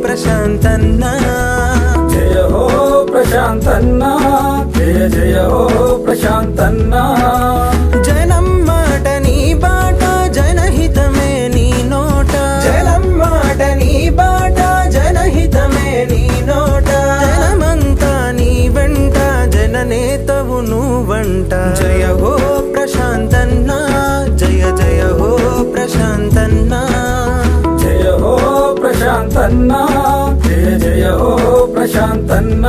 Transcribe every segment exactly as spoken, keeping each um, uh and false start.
ప్రశాంతన్నా జయ హో ప్రశాంతన్నా జయ జయ హో ప్రశాంతన్నా జనం మాట నీ బాట జనహితమే నీ నోట జనం మాట నీ బాట జనహితమే నీ నోట జనమంతా నీ వెంట జననేతవు నువ్వంట జయ హో ప్రశాంతన్నా జయ జయ హో ప్రశాంతన్నా జయ హో ప్రశాంతన్నా జయ జయ హో ప్రశాంతన్నా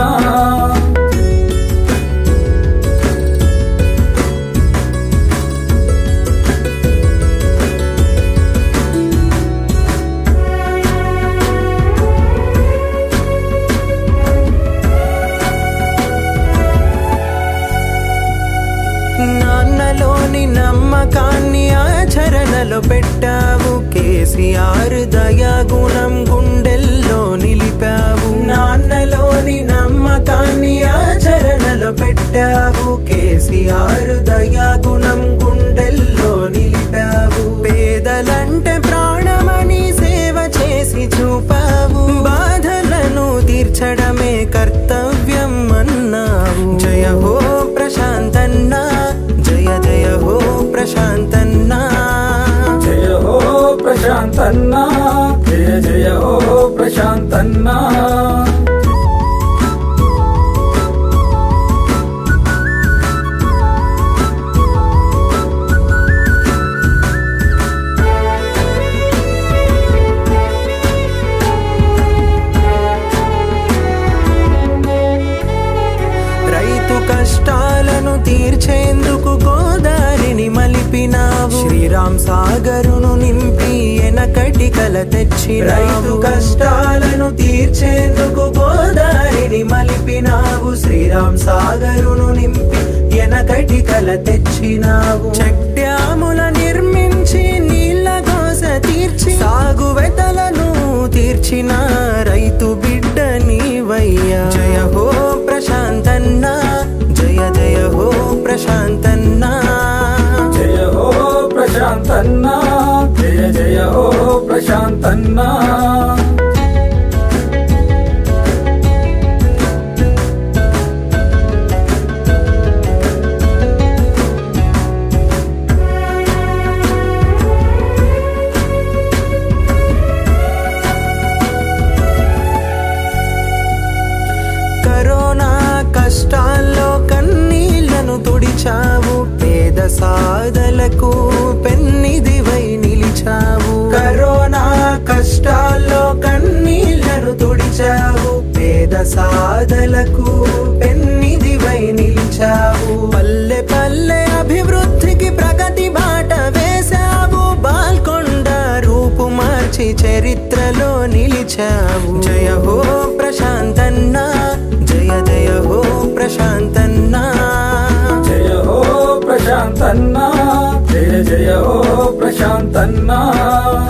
నాన్నలోని నమ్మకాన్ని ఆచరణలో పెట్టావు కేసీఆర్ దయా గుణం గుండెల్లో నిలిపావు నాన్నలోని నమ్మకాన్ని ఆచరణలో పెట్టావు కేసీఆర్ దయా గుణం గుండెల్లో నిలిపావు పేదలంటే ప్రాణమని సేవ చేసి చూపావు బాధలను తీర్చడమే కర్తవ్యం అన్నావు జయ హో ప్రశాంతన్నా జయ జయ హో ప్రశాంతన్నా జయ హో ప్రశాంతన్నా జయ జయ హో ప్రశాంతన్నా కష్టాలను తీర్చేందుకు గోదారిని మలిపినావు శ్రీరామ్ సాగరును నింపి ఎనకటి కల తెచ్చి రైతు కష్టాలను తీర్చేందుకు గోదారిని మలిపినావు శ్రీరామ్ సాగరును నింపి ఎనకటి కల తెచ్చినావు చెక్ డ్యాముల నిర్మించి నీళ్ళ కోస తీర్చి సాగు వెతలను తీర్చిన రైతు బిడ్డ నీవయ్యా జయ హో ప్రశాంతన్నా జయ జయ హో ప్రశాంతన్నా జయ హో ప్రశాంతన్నా జయ జయ హో ప్రశాంతన్నా కరోనా కష్టాల్లో కన్నీళ్లను తుడిచావు పేద సాధలకు పెన్నిదివై నిలిచావు కరోనా కష్టాల్లో కన్నీళ్లను తుడిచావు పేద సాధలకు పెన్నిదివై నిలిచావు పల్లె పల్లె అభివృద్ధికి ప్రగతి బాట వేశావు బాల్కొండ రూపు మార్చి చరిత్రలో నిలిచావు జయ హో ప్రశాంతన్నా జయ జయ హో ప్రశాంతన్నా జయ హో ప్రశాంతన్నా జయ జయ హో ప్రశాంతన్నా